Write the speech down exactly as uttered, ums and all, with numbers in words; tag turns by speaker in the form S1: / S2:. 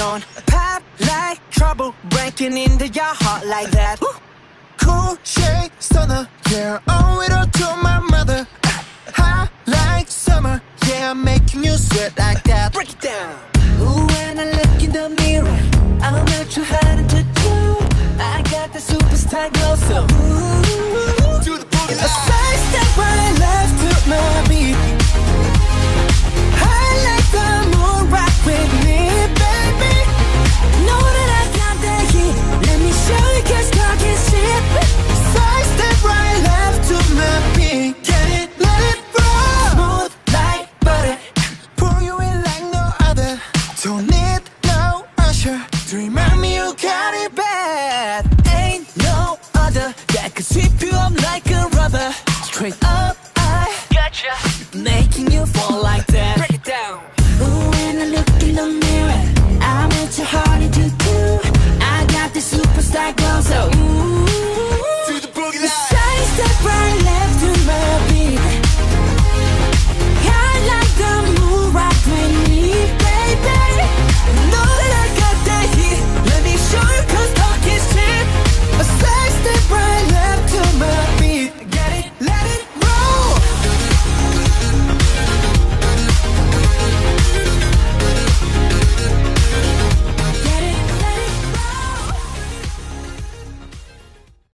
S1: on. Pop like trouble breaking into your heart like that.
S2: Cool shade stunner, yeah, owe it all to my mother. Hot like summer, yeah, I'm making you sweat like that.
S1: Break it down.
S3: Ooh, when I look in the mirror, I'm not too hard to do. I got the superstar glow, so ooh,
S2: Do the boogie
S3: a side step right left to my beat. I like the moon, rock with me, baby. Know that I got the heat. Let me show you, cause talking shit.
S2: Side step right left to my beat. Get it, let it roll.
S3: Smooth like butter.
S2: Pull you in like no other. Don't need